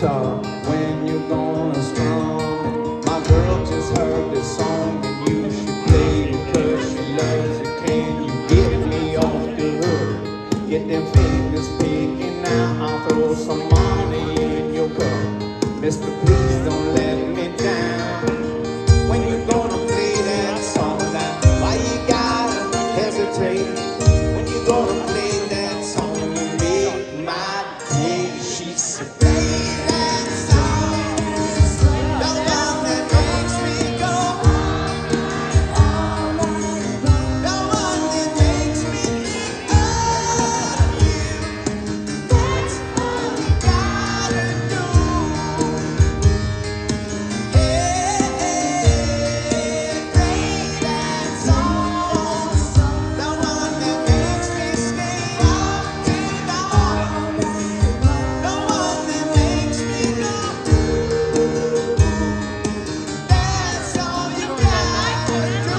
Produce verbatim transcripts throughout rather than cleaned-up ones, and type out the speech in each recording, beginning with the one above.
guitar when you're gonna strum. My girl just heard this song and you should play it 'cause she loves it. Can you get me off the hook? Get them fingers picking now, I'll throw some money in your cup. Mister, please don't let me down. When you're gonna play that song, now why you gotta hesitate? When you're gonna play that song, you make my day. She said, play that song, the one that makes me go, the one that makes me think of you. That's all you gotta do. Hey, play that song, the one that makes me stay up till dawn, the one that makes me go. That's all you gotta do.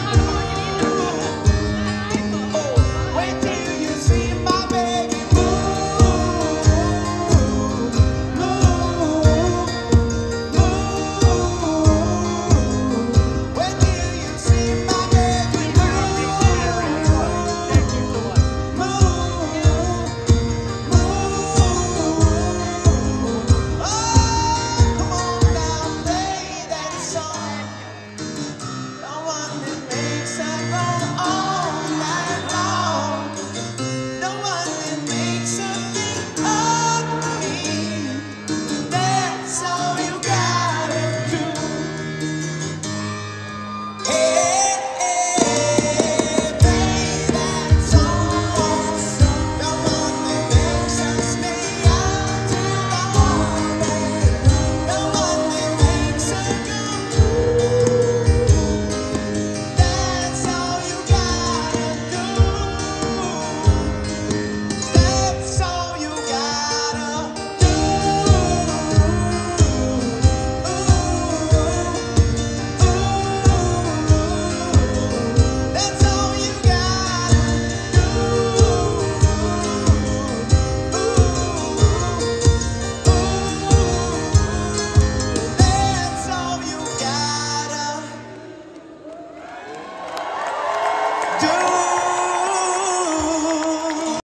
Oh, wait till you see my baby move, move, move. Wait till you see my baby move, move, move. Oh, come on now, play that song, the one that makes I go all night long, the one that makes her think of me. That's all you gotta do. Hey, play that song, the one that makes us stay up till dawn, the one that makes us go. That's all you gotta do. That's all you gotta do. That's all you gotta do. That's all you gotta do.